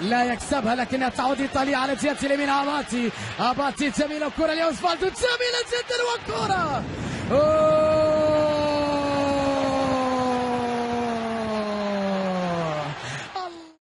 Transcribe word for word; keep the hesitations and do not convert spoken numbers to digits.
لا يكسبها لكنها تعود إيطاليا على جهة اليمين. أباتي أباتي جميلة الكرة لأوزفالدو جميلة جدا والكرة